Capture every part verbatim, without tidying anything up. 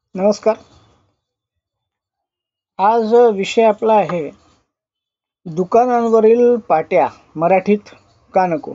नमस्कार. आज विषय आपला आहे दुकानांवरील पाट्या मराठीत का नको.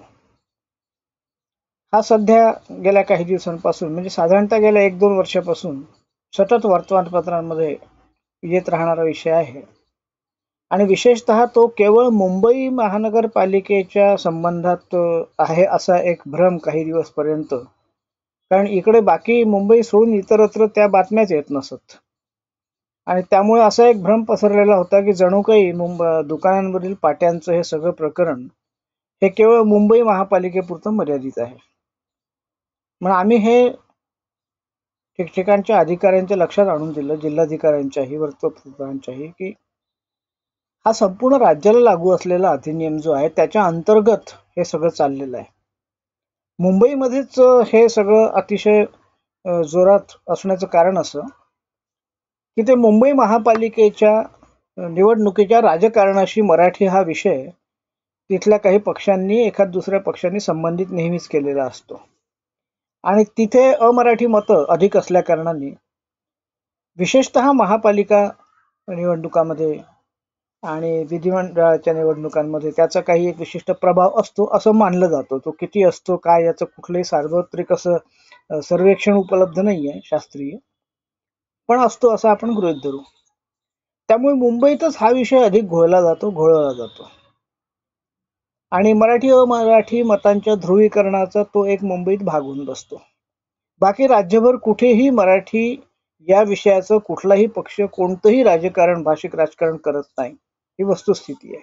हा सध्या गेल्या काही दिवसांपासून म्हणजे साधारणतः गेल्या एक दोन वर्षापासून सतत वर्तमानपत्रांमध्ये येत राहणारा विषय आहे आणि विशेषतः तो केवळ मुंबई महानगरपालिकेच्या संबंधात आहे असा एक भ्रम काही दिवसपर्यंत, कारण इकडे बाकी मुंबई सोडून इतरत्र त्या बातम्याच येत नसत आणि त्यामुळे असा एक भ्रम पसरलेला होता की जणू काही मुंबई दुकानांवरील पाट्यांचं हे सगळं प्रकरण हे केवळ मुंबई महापालिकेपुरतं मर्यादित आहे. मग आम्ही हे ठिकठिकाणच्या अधिकाऱ्यांच्या लक्षात आणून दिलं, जिल्हाधिकाऱ्यांच्याही वर्तमानपत्रांच्याही, की हा संपूर्ण राज्याला लागू असलेला अधिनियम जो आहे त्याच्या अंतर्गत हे सगळं चाललेलं आहे. मुंबईमध्येच हे सगळं अतिशय जोरात असण्याचं कारण असं की ते मुंबई महापालिकेच्या निवडणुकीच्या राजकारणाशी मराठी हा विषय तिथल्या काही पक्षांनी एखाद दुसऱ्या पक्षांनी संबंधित नेहमीच केलेला असतो आणि तिथे अमराठी मतं अधिक असल्या कारणाने विशेषतः महापालिका निवडणुकामध्ये आणि विधिमंडळाच्या निवडणुकांमध्ये त्याचा काही एक विशिष्ट प्रभाव असतो असं मानलं जातं. तो किती असतो काय याचं कुठलंही सार्वत्रिक असं सर्वेक्षण उपलब्ध नाहीये शास्त्रीय, पण असतो असं आपण गृहीत धरू. त्यामुळे मुंबईतच हा विषय अधिक घोळला जातो घोळवला जातो आणि मराठी अमराठी मतांच्या ध्रुवीकरणाचा तो एक मुंबईत भाग होऊन बसतो. बाकी राज्यभर कुठेही मराठी या विषयाचं कुठलाही पक्ष कोणतंही राजकारण भाषिक राजकारण करत नाही, ही वस्तुस्थिती आहे.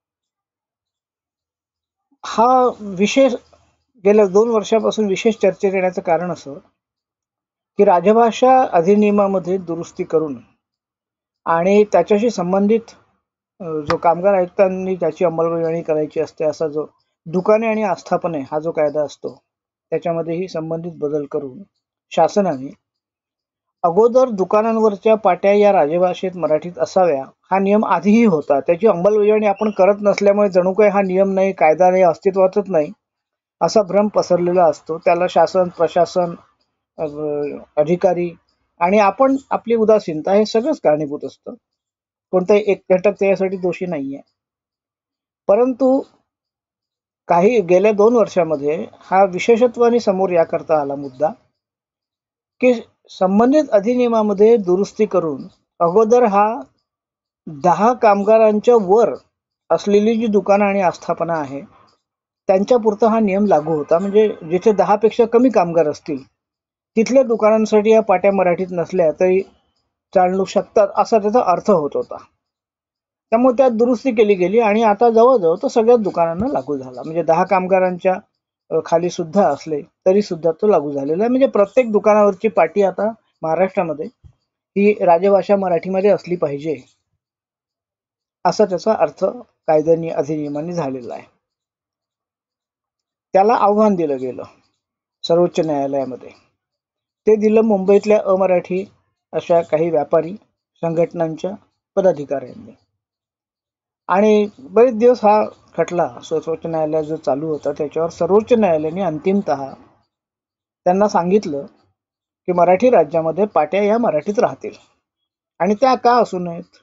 हा विषय गेल्या दोन वर्षापासून विशेष चर्चेत येण्याचं कारण असं की राजभाषा अधिनियमामध्ये दुरुस्ती करून आणि त्याच्याशी संबंधित जो कामगार आयुक्तांनी त्याची अंमलबजावणी करायची असते असा जो दुकाने आणि आस्थापने हा जो कायदा असतो त्याच्यामध्येही संबंधित बदल करून शासनाने अगोदर दुकानांवरच्या पाट्या या राजभाषेत मराठीत असाव्या हा नियम आधीही होता, त्याची अंमलबजावणी आपण करत नसल्यामुळे जणू काही हा नियम नाही, कायदा नाही, अस्तित्वातच नाही असा भ्रम पसरलेला असतो. त्याला शासन प्रशासन अधिकारी आणि आपण आपली उदासीनता हे सगळंच कारणीभूत असतं. कोणताही एक घटक त्यासाठी दोषी नाहीये. परंतु काही गेल्या दोन वर्षामध्ये हा विशेषत्वाने समोर याकरता आला मुद्दा की संबंधित अधिनियमामध्ये दुरुस्ती करून अगोदर हा दहा कामगारांच्या वर असलेली जी दुकानं आणि आस्थापना आहे त्यांच्या पुरता हा नियम लागू होता. म्हणजे जिथे दहा पेक्षा कमी कामगार असतील तिथल्या दुकानांसाठी या पाट्या मराठीत नसल्या तरी चालू शकतात असा त्याचा अर्थ होत होता. त्यामुळे त्यात दुरुस्ती केली गेली आणि आता जवळजवळ तो सगळ्याच दुकानांना लागू झाला. म्हणजे दहा कामगारांच्या खाली सुद्धा असले तरी सुद्धा तो लागू झालेला आहे. म्हणजे प्रत्येक दुकानावरची पाटी आता महाराष्ट्रामध्ये ही राजभाषा मराठीमध्ये असली पाहिजे असा त्याचा अर्थ कायद्याने अधिनियमाने झालेला आहे. त्याला आव्हान दिलं गेलं सर्वोच्च न्यायालयामध्ये. ते दिलं मुंबईतल्या अमराठी अशा काही व्यापारी संघटनांच्या पदाधिकाऱ्यांनी आणि बरेच दिवस हा खटला सर्वोच्च न्यायालयात जो चालू होता त्याच्यावर सर्वोच्च न्यायालयाने अंतिमतः त्यांना सांगितलं की मराठी राज्यामध्ये पाट्या या मराठीत राहतील आणि त्या का असू नयेत.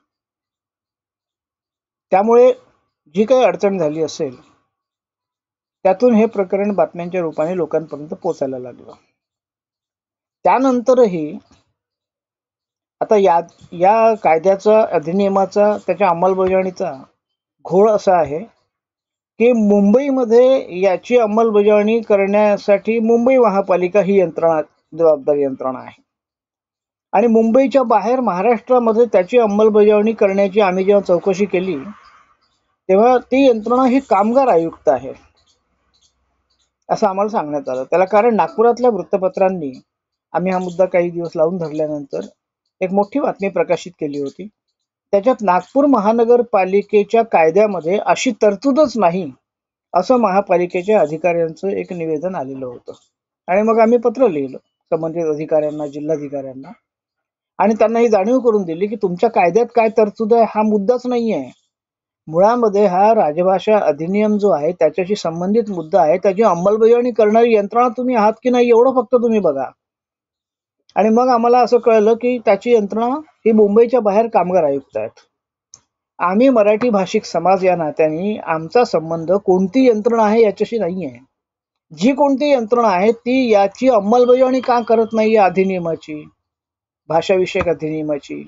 त्यामुळे जी काही अडचण झाली असेल त्यातून हे प्रकरण बातम्यांच्या रूपाने लोकांपर्यंत पोहोचायला लागलं. त्यानंतरही आता या या कायद्याचा अधिनियमाचा त्याच्या अंमलबजावणीचा घोळ असा आहे की मुंबईमध्ये याची अंमलबजावणी करण्यासाठी मुंबई महापालिका ही यंत्रणा जबाबदार यंत्रणा आहे आणि मुंबईच्या बाहेर महाराष्ट्रामध्ये त्याची अंमलबजावणी करण्याची आम्ही जेव्हा चौकशी केली तेव्हा ती यंत्रणा ही कामगार आयुक्त आहे असं आम्हाला सांगण्यात आलं. त्याला कारण नागपुरातल्या वृत्तपत्रांनी आम्ही हा मुद्दा काही दिवस लावून धरल्यानंतर एक मोठी बातमी प्रकाशित केली होती. त्याच्यात नागपूर महानगरपालिकेच्या कायद्यामध्ये अशी तरतूदच नाही असं महापालिकेच्या अधिकाऱ्यांचं एक निवेदन आलेलं होतं आणि मग आम्ही पत्र लिहिलं संबंधित अधिकाऱ्यांना, जिल्हाधिकाऱ्यांना आणि त्यांना ही जाणीव करून दिली की तुमच्या कायद्यात काय तरतूद आहे हा मुद्दाच नाहीये. मुळामध्ये हा राजभाषा अधिनियम जो आहे त्याच्याशी संबंधित मुद्दा आहे, त्याची अंमलबजावणी करणारी यंत्रणा तुम्ही आहात की नाही एवढं फक्त तुम्ही बघा. आणि मग आम्हाला असं कळलं की त्याची यंत्रणा ही मुंबईच्या बाहेर कामगार आयुक्त आहेत. आम्ही मराठी भाषिक समाज या नात्याने आमचा संबंध कोणती यंत्रणा आहे याच्याशी नाही आहे. जी कोणती यंत्रणा आहे ती याची अंमलबजावणी का करत नाही या अधिनियमाची, भाषाविषयक अधिनियमाची,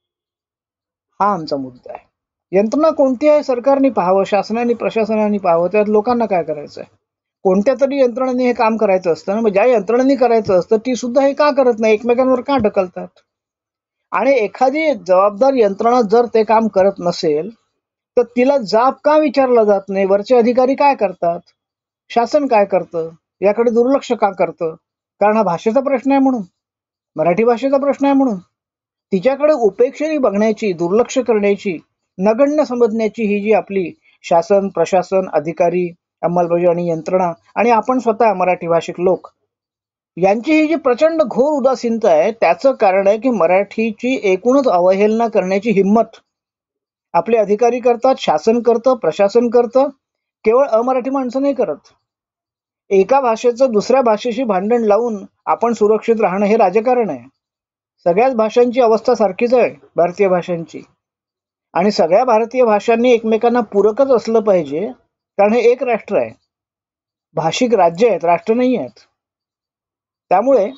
हा आमचा मुद्दा आहे. यंत्रणा कोणती आहे सरकारने पाहावं, शासनाने प्रशासनाने पाहावं, त्यात लोकांना काय करायचं आहे. कोणत्या तरी यंत्रणेने हे काम करायचं असतं ना, मग ज्या यंत्रणेने करायचं असतं ती सुद्धा हे का करत नाही, एकमेकांवर का ढकलतात. आणि एखादी जबाबदार यंत्रणा जर ते काम करत नसेल तर तिला जाब का विचारला जात नाही, वरचे अधिकारी काय करतात, शासन काय करतं, याकडे दुर्लक्ष का करतं. कारण हा भाषेचा प्रश्न आहे म्हणून, मराठी भाषेचा प्रश्न आहे म्हणून तिच्याकडे उपेक्षेने बघण्याची, दुर्लक्ष करण्याची, नगण्य समजण्याची ही जी आपली शासन प्रशासन अधिकारी अंमलबजावणी यंत्रणा आणि आपण स्वतः मराठी भाषिक लोक यांची ही जी प्रचंड घोर उदासीनता आहे त्याचं कारण आहे की मराठीची एकूणच अवहेलना करण्याची हिंमत आपले अधिकारी करतात, शासन करतं, प्रशासन करतं, केवळ अमराठी माणसं नाही करत. एका भाषेचं दुसऱ्या भाषेशी भांडण लावून आपण सुरक्षित राहणं हे राजकारण आहे. सगळ्याच भाषांची अवस्था सारखीच आहे भारतीय भाषांची, आणि सगळ्या भारतीय भाषांनी एकमेकांना पूरकच असलं पाहिजे, कारण हे एक राष्ट्र आहे, भाषिक राज्य आहेत, राष्ट्र नाही आहेत. त्यामुळे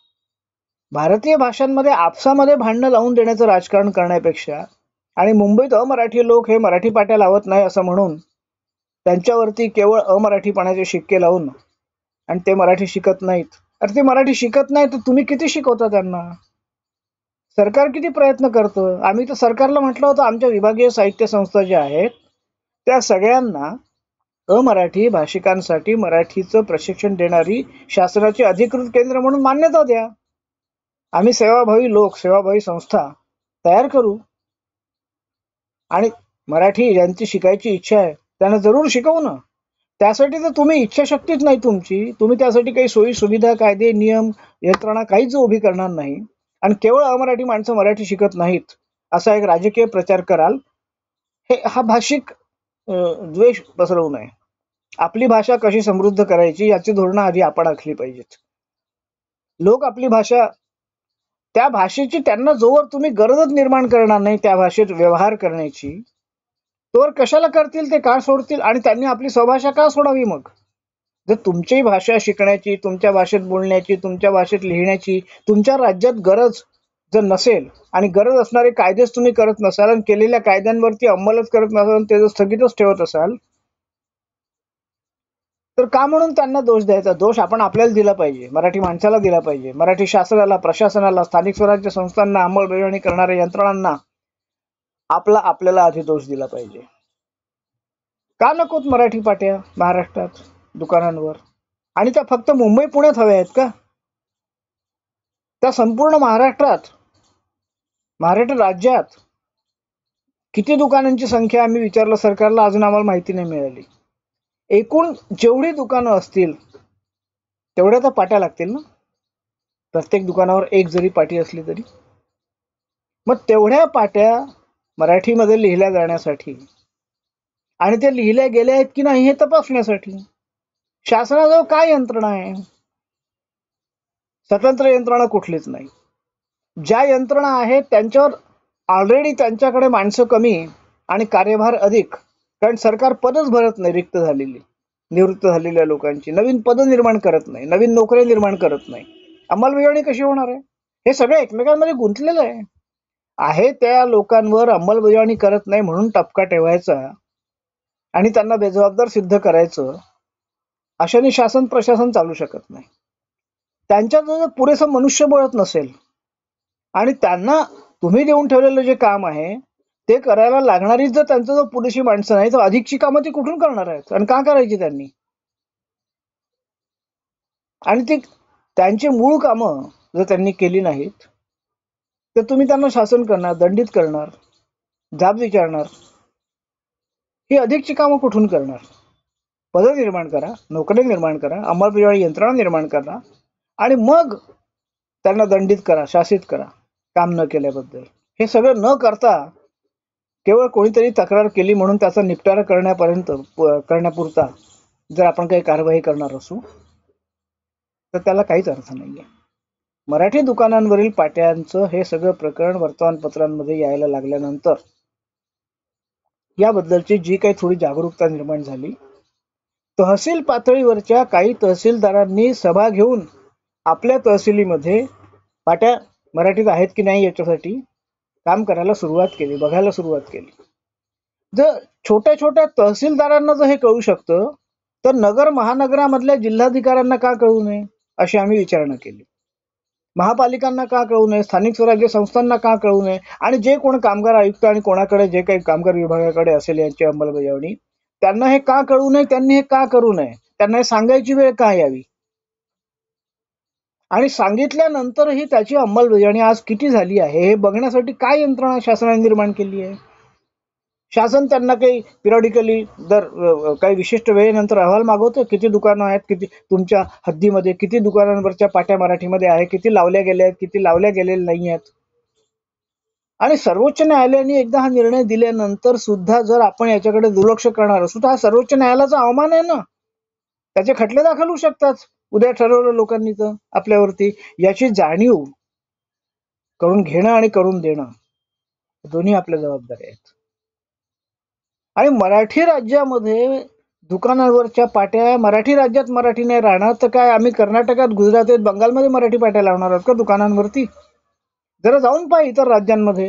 भारतीय भाषांमध्ये आपसामध्ये भांडणं लावून देण्याचं राजकारण करण्यापेक्षा आणि मुंबईत अमराठी लोक हे मराठी पाट्या लावत नाही असं म्हणून त्यांच्यावरती केवळ अमराठीपणाचे शिक्के लावून आणि ते मराठी शिकत नाहीत, अरे ते मराठी शिकत नाही तर तुम्ही किती शिकवता त्यांना, सरकार किती प्रयत्न करतं. आम्ही तर सरकारला म्हटलं होतं आमच्या विभागीय साहित्य संस्था ज्या आहेत त्या सगळ्यांना अमराठी भाषिकांसाठी मराठीचं प्रशिक्षण देणारी शासनाची अधिकृत केंद्र म्हणून मान्यता द्या. आम्ही सेवाभावी लोक, सेवाभावी संस्था तयार करू आणि मराठी ज्यांची शिकायची इच्छा आहे त्यांना जरूर शिकवू ना. त्यासाठी तर तुम्ही इच्छाशक्तीच नाही तुमची, तुम्ही त्यासाठी काही सोयी सुविधा, कायदे, नियम, यंत्रणा काहीच उभी करणार नाही आणि केवळ अमराठी माणसं मराठी शिकत नाहीत असा एक राजकीय प्रचार कराल, हे हा भाषिक द्वेष पसरवू नये. आपली भाषा कशी समृद्ध करायची याची धोरणं आधी आपण आखली पाहिजेत. लोक आपली भाषा, त्या भाषेची त्यांना जोवर तुम्ही गरजच निर्माण करणार नाही त्या भाषेत व्यवहार करण्याची, तोवर कशाला करतील, ते का सोडतील आणि त्यांनी आपली स्वभाषा का सोडावी. मग जर तुमची भाषा शिकण्याची, तुमच्या भाषेत बोलण्याची, तुमच्या भाषेत लिहिण्याची तुमच्या राज्यात गरज जर नसेल आणि गरज असणारे कायदेच तुम्ही करत नसाल आणि केलेल्या कायद्यांवरती अंमलच करत नसाल, ते जर स्थगितच ठेवत असाल, तर का म्हणून त्यांना दोष द्यायचा. दोष आपण आपल्याला दिला पाहिजे, मराठी माणसाला दिला पाहिजे, मराठी शासनाला, प्रशासनाला, स्थानिक स्वराज्य संस्थांना, अंमलबजावणी करणाऱ्या यंत्रणांना आपला आपल्याला आधी दोष दिला पाहिजे. का नकोत मराठी पाट्या महाराष्ट्रात दुकानांवर, आणि त्या फक्त मुंबई पुण्यात हव्या आहेत का, त्या संपूर्ण महाराष्ट्रात, महाराष्ट्र राज्यात किती दुकानांची संख्या आम्ही विचारलं सरकारला, अजून आम्हाला माहिती नाही मिळाली. एकूण जेवढी दुकानं असतील तेवढ्या तर पाट्या लागतील ना, प्रत्येक दुकानावर एक जरी पाटी असली तरी. मग तेवढ्या पाट्या मराठीमध्ये लिहिल्या जाण्यासाठी आणि ते लिहिल्या गेल्या आहेत की नाही हे तपासण्यासाठी शासनाजवळ काय यंत्रणा आहे. स्वतंत्र यंत्रणा कुठलीच नाही. ज्या यंत्रणा आहेत त्यांच्यावर ऑलरेडी त्यांच्याकडे माणसं कमी आणि कार्यभार अधिक, कारण सरकार पदच भरत नाही, रिक्त झालेली, निवृत्त झालेल्या लोकांची नवीन पद निर्माण करत नाही, नवीन नोकऱ्या निर्माण करत नाही. अंमलबजावणी कशी होणार आहे, हे सगळं एकमेकांमध्ये गुंतलेलं आहे. आहे त्या लोकांवर अंमलबजावणी करत नाही म्हणून टपका ठेवायचा आणि त्यांना बेजबाबदार सिद्ध करायचं, अशाने शासन प्रशासन चालू शकत नाही. त्यांच्याजवळ पुरेसं मनुष्यबळच नसेल आणि त्यांना तुम्ही देऊन ठेवलेलं जे काम आहे ते करायला लागणारी जर त्यांचं जर पुरेशी माणसं नाही तर अधिकची कामं ती कुठून करणार आहेत आणि का करायची त्यांनी. आणि ती त्यांची मूळ कामं जर त्यांनी केली नाहीत तर तुम्ही त्यांना शासन करणार, दंडित करणार, जाब विचारणार, ही अधिकची कामं कुठून करणार. पद निर्माण करा, नोकरी निर्माण करा, अंमलबजावणी यंत्रणा निर्माण करा आणि मग त्यांना दंडित करा, शासित करा काम न केल्याबद्दल. हे सगळं न करता केवळ कोणीतरी तक्रार केली म्हणून त्याचा निपटारा करण्यापर्यंत करण्यापुरता जर आपण काही कारवाई करणार असू तर त्याला काहीच अर्थ नाहीये. मराठी दुकानांवरील पाट्यांचं हे सगळं प्रकरण वर्तमानपत्रांमध्ये यायला लागल्यानंतर याबद्दलची जी काही थोडी जागरूकता निर्माण झाली, तहसील पातळीवरच्या काही तहसीलदारांनी सभा घेऊन आपल्या तहसीलीमध्ये पाट्या मराठीत आहेत की नाही याच्यासाठी काम करायला सुरुवात केली, बघायला सुरुवात केली. जर छोट्या छोट्या तहसीलदारांना जर हे कळू शकतं, तर नगर महानगरामधल्या जिल्हाधिकाऱ्यांना का कळू नये अशी आम्ही विचारणा केली. महापालिकांना का कळू नये, स्थानिक स्वराज्य संस्थांना का कळू नये, आणि जे कोण कामगार आयुक्त आणि कोणाकडे जे काही कामगार विभागाकडे असेल यांची अंमलबजावणी, त्यांना हे का कळू नये, त्यांनी हे का करू नये, त्यांना हे सांगायची वेळ का यावी, आणि सांगितल्यानंतरही त्याची अंमलबजावणी आज किती झाली आहे हे बघण्यासाठी काय यंत्रणा शासनाने निर्माण केली आहे. शासन त्यांना काही पिरियडिकली दर काही विशिष्ट वेळेनंतर अहवाल मागवतं, किती दुकानं आहेत, किती तुमच्या हद्दीमध्ये किती दुकानांवरच्या पाट्या मराठीमध्ये आहे, किती लावल्या गेल्या आहेत, किती लावल्या गेलेल्या नाही आहेत. आणि सर्वोच्च न्यायालयाने एकदा हा निर्णय दिल्यानंतर सुद्धा जर आपण याच्याकडे दुर्लक्ष करणार असू तर हा सर्वोच्च न्यायालयाचा अवमान आहे ना. त्याचे खटले दाखल होऊ शकतात उद्या ठरवलं लोकांनी तर आपल्यावरती. याची जाणीव करून घेणं आणि करून देणं दोन्ही आपल्या जबाबदारी आहेत. आणि मराठी राज्यामध्ये दुकानावरच्या पाट्या मराठी राज्यात मराठी नाही राहणार तर काय आम्ही कर्नाटकात, गुजरातात, बंगालमध्ये मराठी पाट्या लावणार आहोत का दुकानांवरती? जरा जाऊन पहा इतर राज्यांमध्ये,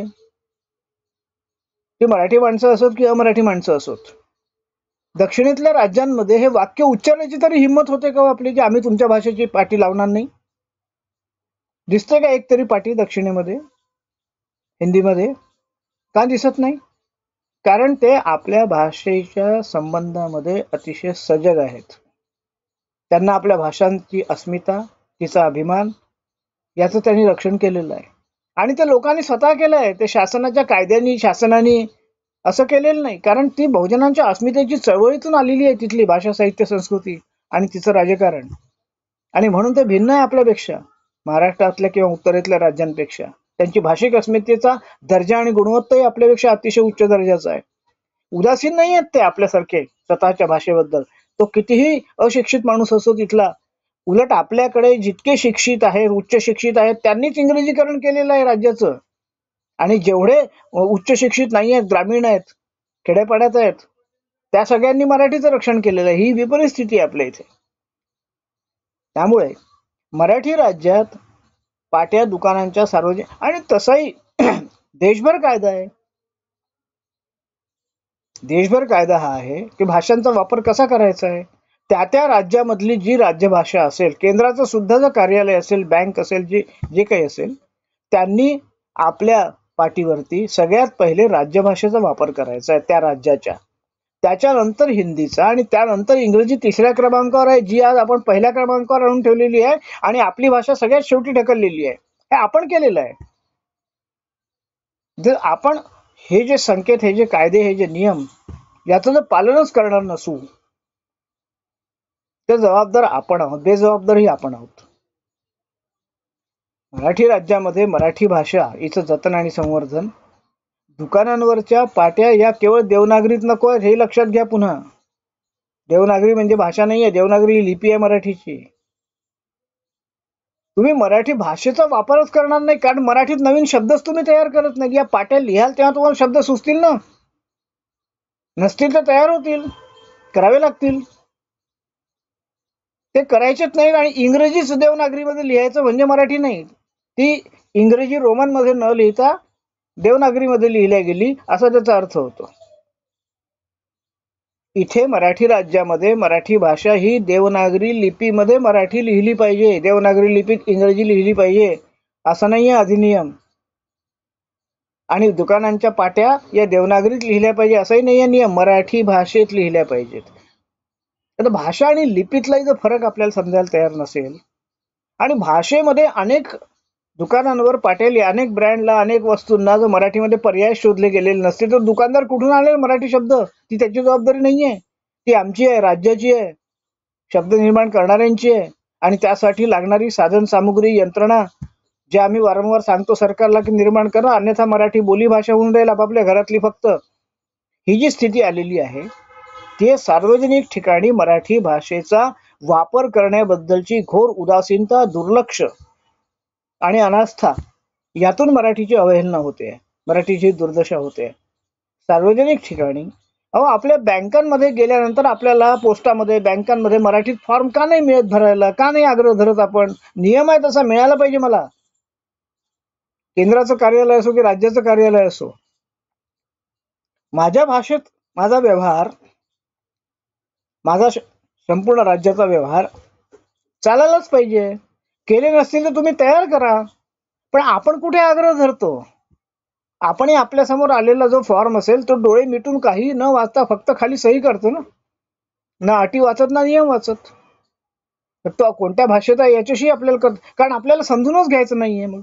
ते मराठी माणसं असोत की अमराठी माणसं असोत, दक्षिणेतल्या राज्यांमध्ये हे वाक्य उच्चारण्याची तरी हिंमत होते का आपली की आम्ही तुमच्या भाषेची पाटी लावणार नाही? दिसते का एक तरी पाटी दक्षिणेमध्ये हिंदीमध्ये? का दिसत नाही? कारण ते आपल्या भाषेच्या संबंधामध्ये अतिशय सजग आहेत. त्यांना आपल्या भाषांची अस्मिता, तिचा अभिमान याचं त्यांनी रक्षण केलेलं आहे. आणि ते लोकांनी स्वतः केलं आहे, ते शासनाच्या कायद्यांनी शासनाने असं केलेलं नाही. कारण ती बहुजनांच्या अस्मितेची चळवळीतून आलेली आहे तिथली भाषा, साहित्य, संस्कृती आणि तिचं राजकारण. आणि म्हणून ते भिन्न आहे आपल्यापेक्षा, महाराष्ट्रातल्या किंवा उत्तरेतल्या राज्यांपेक्षा. त्यांची भाषिक अस्मितेचा दर्जा आणि गुणवत्ताही आपल्यापेक्षा अतिशय उच्च दर्जाचा आहे. उदासीन नाही आहेत ते आपल्यासारखे स्वतःच्या भाषेबद्दल, तो कितीही अशिक्षित माणूस असो तिथला. उलट आपल्याकडे जितके शिक्षित आहेत, उच्च शिक्षित आहेत, त्यांनीच इंग्रजीकरण केलेलं आहे राज्याचं. आणि जेवढे उच्च शिक्षित नाही आहेत, ग्रामीण आहेत, खेड्यापाड्यात आहेत, त्या सगळ्यांनी मराठीचं रक्षण केलेलं आहे. ही विपरीत स्थिती आहे आपल्या इथे. त्यामुळे मराठी राज्यात पाट्या दुकानांच्या सार्वजनिक, आणि तसाही देशभर कायदा आहे. देशभर कायदा हा आहे की भाषांचा वापर कसा करायचा आहे. त्या त्या राज्यामधली जी राज्यभाषा असेल, केंद्राचं सुद्धा जर कार्यालय असेल, बँक असेल, जे जे काही असेल, त्यांनी आपल्या पाटीवरती सगळ्यात पहिले राज्यभाषेचा वापर करायचा आहे त्या राज्याच्या, त्याच्यानंतर हिंदीचा, आणि त्यानंतर इंग्रजी तिसऱ्या क्रमांकावर आहे, जी आज आपण पहिल्या क्रमांकावर आणून ठेवलेली आहे, आणि आपली भाषा सगळ्यात शेवटी ढकललेली आहे. हे आपण केलेलं आहे. जर आपण हे जे संकेत, हे जे कायदे, हे जे नियम याचं जर पालनच करणार नसू तर जबाबदार आपण आहोत, बेजबाबदारही आपण आहोत. मराठी राज्यामध्ये मराठी भाषा हिचं जतन आणि संवर्धन, दुकानांवरच्या पाट्या या केवळ देवनागरीत नको आहेत हे लक्षात घ्या. पुन्हा देवनागरी म्हणजे भाषा नाही आहे, देवनागरी लिपी आहे मराठीची. तुम्ही मराठी भाषेचा वापरच करणार नाही, कारण मराठीत नवीन शब्दच तुम्ही तयार करत नाही. या पाट्या लिहाल तेव्हा तुम्हाला शब्द सुचतील ना, नसतील तर तयार होतील, करावे लागतील. ते करायचेच नाही. आणि इंग्रजीच देवनागरीमध्ये लिहायचं म्हणजे मराठी नाही, ती इंग्रजी रोमन मध्ये न लिहिता देवनागरीमध्ये लिहिल्या गेली असा त्याचा अर्थ होतो. इथे मराठी राज्यामध्ये मराठी भाषा ही देवनागरी लिपीमध्ये मराठी लिहिली पाहिजे, देवनागरी लिपीत इंग्रजी लिहिली पाहिजे असं नाहीये अधिनियम. आणि दुकानांच्या पाट्या या देवनागरीत लिहिल्या पाहिजे असाही नाहीये नियम, मराठी भाषेत लिहिल्या पाहिजेत. आता भाषा आणि लिपीतलाही जर फरक आपल्याला समजायला तयार नसेल, आणि भाषेमध्ये अनेक दुकानांवर पाट्या, अनेक ब्रँडला, अनेक वस्तूंना जर मराठीमध्ये पर्याय शोधले गेलेले नसते तर दुकानदार कुठून आले मराठी शब्द? ती त्याची जबाबदारी नाहीये, ती आमची आहे, राज्याची आहे, शब्द निर्माण करणाऱ्यांची आहे. आणि त्यासाठी लागणारी साधन सामुग्री, यंत्रणा, जे आम्ही वारंवार सांगतो सरकारला की निर्माण करा, अन्यथा मराठी बोली भाषा होऊन राहील आपापल्या घरातली फक्त. ही जी स्थिती आलेली आहे ते सार्वजनिक ठिकाणी मराठी भाषेचा वापर करण्याबद्दलची घोर उदासीनता, दुर्लक्ष आणि अनास्था यातून मराठीची अवहेलना होते, मराठीची दुर्दशा होते. सार्वजनिक ठिकाणी अहो आपल्या बँकांमध्ये गेल्यानंतर आपल्याला पोस्टामध्ये बँकांमध्ये मराठीत फॉर्म का नाही मिळत भरायला, का नाही आग्रह धरत आपण? नियम आहे तसा मिळाला पाहिजे मला. केंद्राचं कार्यालय असो की राज्याचं कार्यालय असो, माझ्या भाषेत माझा व्यवहार, माझा संपूर्ण राज्याचा व्यवहार चालायलाच पाहिजे. केले नसतील तर तुम्ही तयार करा. पण आपण कुठे आग्रह धरतो? आपण आपल्या समोर आलेला जो फॉर्म असेल तो डोळे मिटून काही न वाचता फक्त खाली सही करतो ना, ना अटी वाचत ना नियम वाचत. तो कोणत्या भाषेत आहे याच्याशी आपल्याला कर, कारण आपल्याला समजूनच घ्यायचं नाहीये. मग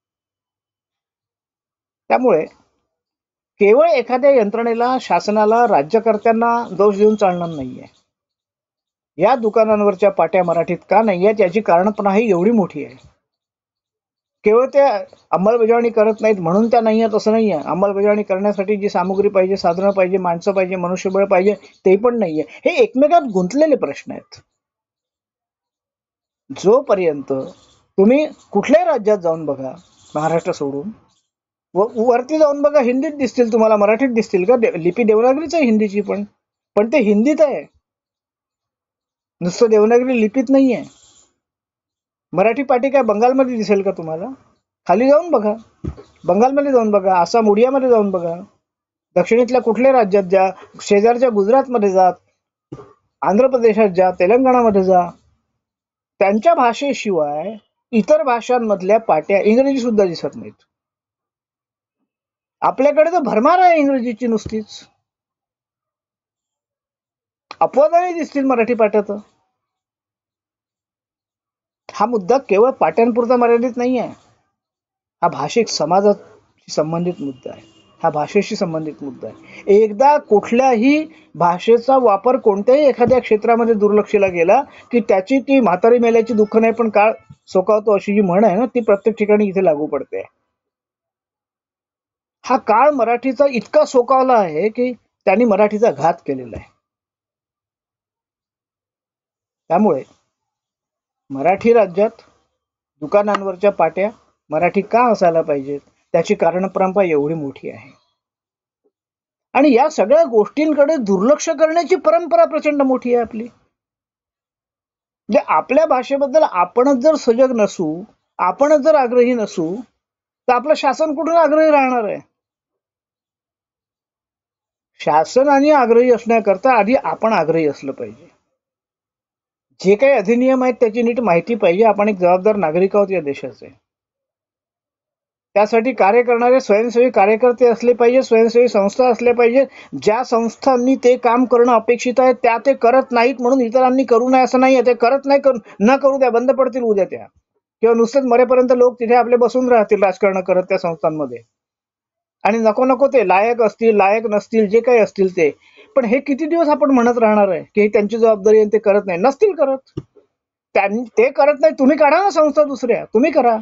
त्यामुळे केवळ एखाद्या यंत्रणेला, शासनाला, राज्यकर्त्यांना दोष देऊन चालणार नाहीये. या दुकानांवरच्या पाट्या मराठीत का नाही आहेत याची कारण पण आहे एवढी मोठी आहे. केवळ त्या अंमलबजावणी करत नाहीत म्हणून त्या नाही आहेत असं नाहीये. अंमलबजावणी करण्यासाठी जी सामुग्री पाहिजे, साधनं पाहिजे, माणसं पाहिजे, मनुष्यबळ पाहिजे, ते पण नाहीये. हे एकमेकात गुंतलेले प्रश्न आहेत. जोपर्यंत तुम्ही कुठल्याही राज्यात जाऊन बघा, महाराष्ट्र सोडून वरती जाऊन बघा, हिंदीत दिसतील तुम्हाला, मराठीत दिसतील का? लिपी देवनागरीच आहे हिंदीची, पण पण ते हिंदीत आहे, नुसतं देवनागरी लिपीत नाहीये. मराठी पाटी काय बंगालमध्ये दिसेल का तुम्हाला? खाली जाऊन बघा, बंगालमध्ये जाऊन बघा, आसाम उडियामध्ये जाऊन बघा, दक्षिणेतल्या कुठल्या राज्यात जा, शेजारच्या गुजरातमध्ये जा, आंध्र प्रदेशात जा, तेलंगणामध्ये जा, त्यांच्या भाषेशिवाय इतर भाषांमधल्या पाट्या इंग्रजी सुद्धा दिसत नाहीत. आपल्याकडे तर भरमार आहे इंग्रजीची नुसतीच, अपवादाने दिसतील मराठी पाट्यात. हा मुद्दा केवळ पाट्यांपुरता मर्यादित नाही आहे. हा भाषिक समाजाशी संबंधित मुद्दा आहे, हा भाषेशी संबंधित मुद्दा आहे. एकदा कुठल्याही भाषेचा वापर कोणत्याही एखाद्या क्षेत्रामध्ये दुर्लक्षिला गेला की त्याची ती म्हातारी मेल्याची दुःख नाही पण काळ सोकावतो अशी जी म्हण आहे ना, ती प्रत्येक ठिकाणी इथे लागू पडते. हा काळ मराठीचा इतका सोकावला आहे की त्यांनी मराठीचा घात केलेला आहे. त्यामुळे मराठी राज्यात दुकानांवरच्या पाट्या मराठी का असायला पाहिजेत त्याची कारण परंपरा एवढी मोठी आहे. आणि या सगळ्या गोष्टींकडे दुर्लक्ष करण्याची परंपरा प्रचंड मोठी आहे आपली. म्हणजे आपल्या भाषेबद्दल आपणच जर सजग नसू, आपणच जर आग्रही नसू, तर आपलं शासन कुठून आग्रही राहणार आहे? शासनाने आग्रही असण्याकरता आधी आपण आग्रही असलं पाहिजे. जे काही अधिनियम आहेत त्याची नीट माहिती पाहिजे. आपण एक जबाबदार नागरिक आहोत या देशाचे. त्यासाठी कार्य करणारे स्वयंसेवी कार्यकर्ते असले पाहिजे, स्वयंसेवी संस्था असल्या पाहिजे. ज्या संस्थांनी ते काम करणं अपेक्षित आहे त्या ते करत नाहीत म्हणून इतरांनी करू नये असं नाही. ते करत नाही, न करू द्या, बंद पडतील उद्या त्या, किंवा नुसतेच मरेपर्यंत लोक तिथे आपले बसून राहतील राजकारण करत त्या संस्थांमध्ये. आणि नको नको ते लायक असतील, लायक नसतील, जे काही असतील ते, पण हे किती दिवस आपण म्हणत राहणार आहे की त्यांची जबाबदारी आहे ते करत नाही? नसतील करत, ते करत नाही, तुम्ही काढा ना संस्था दुसऱ्या, तुम्ही करा.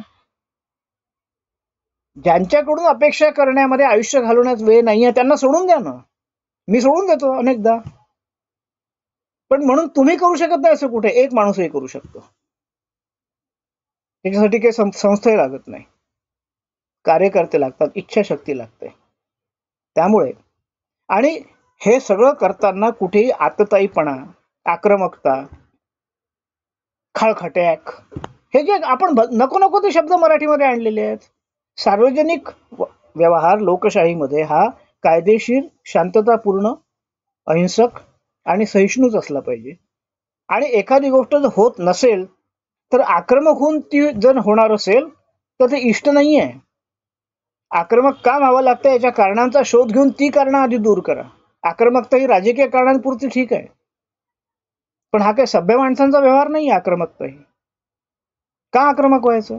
ज्यांच्याकडून अपेक्षा करण्यामध्ये आयुष्य घालवण्यात वेळ नाहीये त्यांना सोडून द्या ना. मी सोडून देतो अनेकदा, पण म्हणून तुम्ही करू शकत नाही असं कुठे? एक माणूसही करू शकतो. त्याच्यासाठी काही संस्थाही लागत नाही, कार्यकर्ते लागतात, इच्छाशक्ती लागते. त्यामुळे आणि हे सगळं करताना कुठेही आतताईपणा, आक्रमकता, खळखट्याक, हे जे आपण नको नको ते शब्द मराठीमध्ये आणलेले आहेत. सार्वजनिक व्यवहार लोकशाहीमध्ये हा कायदेशीर, शांततापूर्ण, अहिंसक आणि सहिष्णूच असला पाहिजे. आणि एखादी गोष्ट जर होत नसेल तर आक्रमक होऊन ती जर होणार असेल तर ते इष्ट नाही आहे. आक्रमक का व्हावं लागतं याच्या कारणांचा शोध घेऊन ती कारणं आधी दूर करा. आक्रमकता ही राजकीय कारणांपुरती ठीक आहे, पण हा काही सभ्य माणसांचा व्यवहार नाही. आक्रमकता ही का आक्रमक व्हायचं?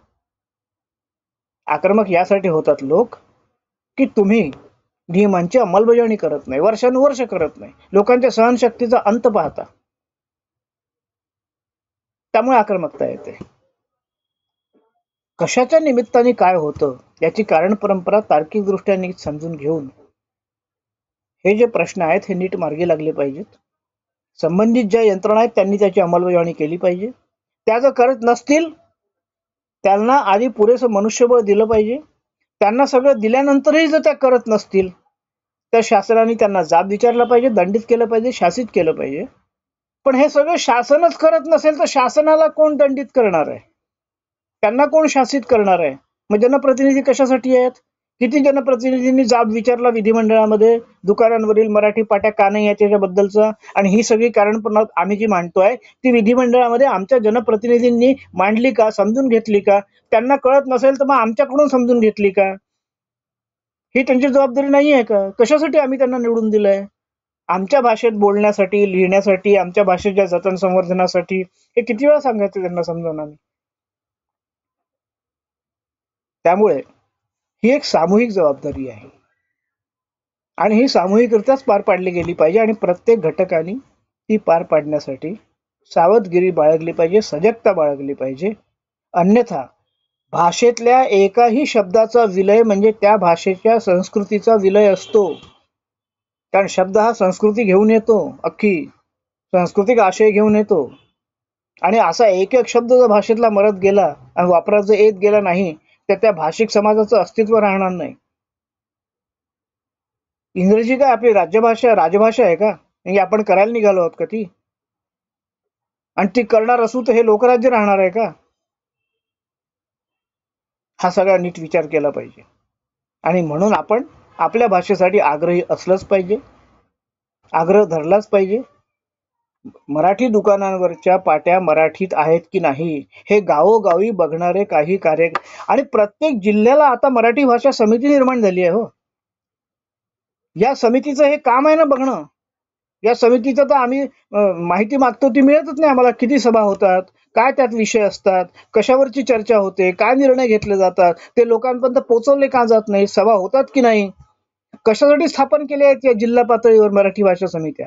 आक्रमक यासाठी होतात लोक की तुम्ही नियमांची अंमलबजावणी करत नाही, वर्षानुवर्ष करत नाही, लोकांच्या सहनशक्तीचा अंत पाहता, त्यामुळे आक्रमकता येते. कशाच्या निमित्ताने काय होतं याची कारण परंपरा तार्किक दृष्ट्या नीट समजून घेऊन हे जे प्रश्न आहेत हे नीट मार्गी लागले पाहिजेत. संबंधित ज्या यंत्रणा आहेत त्यांनी त्याची अंमलबजावणी केली पाहिजे. त्या जर करत नसतील त्यांना आधी पुरेसं मनुष्यबळ दिलं पाहिजे. त्यांना सगळं दिल्यानंतरही जर त्या करत नसतील तर शासनाने त्यांना जाब विचारला पाहिजे, दंडित केलं पाहिजे, शासित केलं पाहिजे. पण हे सगळं शासनच करत नसेल तर शासनाला कोण दंडित करणार आहे? त्यांना कोण शासित करणार आहे? मग जनप्रतिनिधी कशासाठी आहेत? किती जनप्रतिनिधींनी जाब विचारला विधिमंडळामध्ये दुकानांवरील मराठी पाट्या का नाही याच्याबद्दलचं? आणि ही सगळी कारण पण आम्ही जी मांडतोय ती विधिमंडळामध्ये आमच्या जनप्रतिनिधींनी मांडली का, समजून घेतली का? त्यांना कळत नसेल तर मग आमच्याकडून समजून घेतली का? ही त्यांची जबाबदारी नाही आहे का? कशासाठी आम्ही त्यांना निवडून दिलंय? आमच्या भाषेत बोलण्यासाठी, लिहिण्यासाठी, आमच्या भाषेच्या जतन संवर्धनासाठी. हे किती वेळा सांगायचं त्यांना समजावून आम्ही? त्यामुळे ही एक सामूहिक जबाबदारी आहे आणि ही सामूहिकरित्याच पार पाडली गेली पाहिजे आणि प्रत्येक घटकाने ती पार पाडण्यासाठी सावधगिरी बाळगली पाहिजे, सजगता बाळगली पाहिजे. अन्यथा भाषेतल्या एकाही शब्दाचा विलय म्हणजे त्या भाषेच्या संस्कृतीचा विलय असतो. कारण शब्द हा संस्कृती घेऊन येतो, अख्खी सांस्कृतिक आशय घेऊन येतो. आणि असा एक एक शब्द जर भाषेतला मरत गेला आणि वापरात जर येत गेला नाही तर त्या भाषिक समाजाचं अस्तित्व राहणार नाही. इंग्रजी काय आपली राज्यभाषा राजभाषा आहे का? म्हणजे आपण करायला निघालो आहोत का ती? आणि ती करणार असू तर हे लोकराज्य राहणार आहे का? हा सगळा नीट विचार केला पाहिजे. आणि म्हणून आपण आपल्या भाषेसाठी आग्रही असलंच पाहिजे, आग्रह धरलाच पाहिजे. मराठी दुकानांवरच्या पाट्या मराठीत आहेत की नाही हे गावोगावी बघणारे काही कार्य आणि प्रत्येक जिल्ह्याला आता मराठी भाषा समिती निर्माण झाली आहे. हो, या समितीचं हे काम आहे ना बघणं. या समितीचं तर आम्ही माहिती मागतो ती मिळतच नाही आम्हाला. किती सभा होतात, काय त्यात विषय असतात, कशावरची चर्चा होते, काय निर्णय घेतले जातात, ते लोकांपर्यंत पोहोचवले का जात नाही, सभा होतात की नाही, कशासाठी स्थापन केले आहेत या जिल्हा पातळीवर मराठी भाषा समित्या?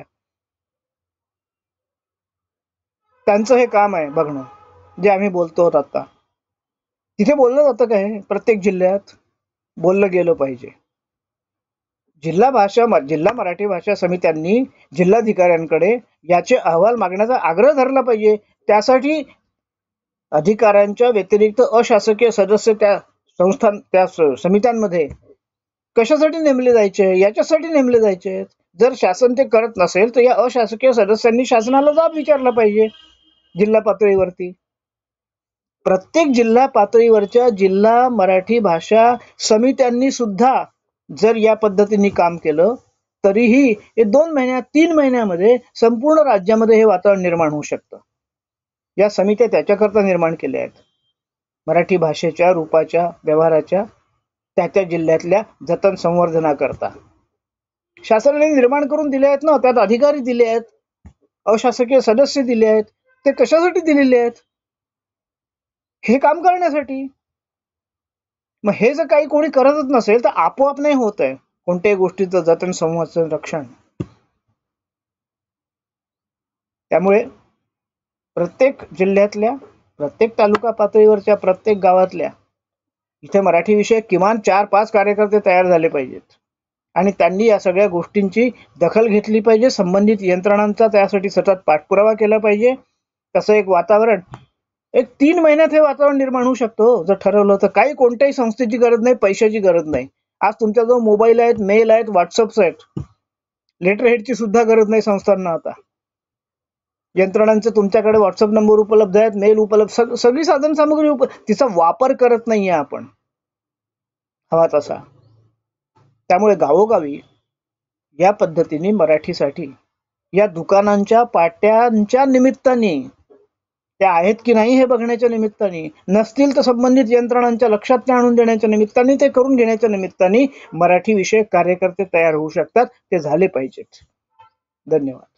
त्यांचं हे काम आहे बघणं, जे आम्ही बोलतो आता. तिथे बोललं जातं काय? प्रत्येक जिल्ह्यात बोललं गेलं पाहिजे. जिल्हा भाषा जिल्हा मराठी भाषा समित्यांनी जिल्हाधिकाऱ्यांकडे याचे अहवाल मागण्याचा आग्रह धरला पाहिजे. त्यासाठी अधिकाऱ्यांच्या व्यतिरिक्त अशासकीय सदस्य त्या संस्था त्या समित्यांमध्ये कशासाठी नेमले जायचे? याच्यासाठी नेमले जायचे. जर शासन ते करत नसेल तर या अशासकीय सदस्यांनी शासनाला जाब विचारला पाहिजे जिल्हा पातळीवरती. प्रत्येक जिल्हा पातळीवरच्या जिल्हा मराठी भाषा समित्यांनी सुद्धा जर या पद्धतीने काम केलं तरीही हे दोन महिन्यात तीन महिन्यामध्ये संपूर्ण राज्यामध्ये हे वातावरण निर्माण होऊ शकतं. या समित्या त्याच्याकरता निर्माण केल्या आहेत, मराठी भाषेच्या रूपाच्या व्यवहाराच्या त्या त्या जिल्ह्यातल्या जतन संवर्धनाकरता. शासनाने निर्माण करून दिले आहेत ना, त्यात अधिकारी दिले आहेत, अशासकीय सदस्य दिले आहेत. ते कशासाठी दिलेले आहेत? हे काम करण्यासाठी. मग हे जर काही कोणी करतच नसेल तर आपोआप नाही होत आहे कोणत्याही गोष्टीचं जतन संवर्धन रक्षण. त्यामुळे प्रत्येक जिल्ह्यातल्या प्रत्येक तालुका पातळीवरच्या प्रत्येक गावातल्या इथे मराठी विषय किमान चार पाच कार्यकर्ते तयार झाले पाहिजेत आणि त्यांनी या सगळ्या गोष्टींची दखल घेतली पाहिजे. संबंधित यंत्रणांचा त्यासाठी सतत पाठपुरावा केला पाहिजे. तसं एक वातावरण एक तीन महिन्यात हे वातावरण निर्माण होऊ शकतो जर ठरवलं तर. काही कोणत्याही संस्थेची गरज नाही, पैशाची गरज नाही. आज तुमच्याजवळ मोबाईल आहेत, मेल आहेत, व्हॉट्सअप्स आहेत. लेटर हेडची सुद्धा गरज नाही संस्थांना. आता यंत्रणांचे तुमच्याकडे व्हॉट्सअप नंबर उपलब्ध आहेत, मेल उपलब्ध, सग, सगळी साधन सामग्री उप तिचा वापर करत नाहीये आपण हवा तसा. त्यामुळे गावोगावी या पद्धतीने मराठीसाठी या दुकानांच्या पाट्यांच्या निमित्ताने त्या आहेत की नाही हे बघण्याच्या निमित्ताने, नसतील तर संबंधित यंत्रणांच्या लक्षात ते आणून देण्याच्या निमित्ताने, ते करून घेण्याच्या निमित्ताने मराठी विषयक कार्यकर्ते तयार होऊ शकतात. ते झाले पाहिजेत. धन्यवाद.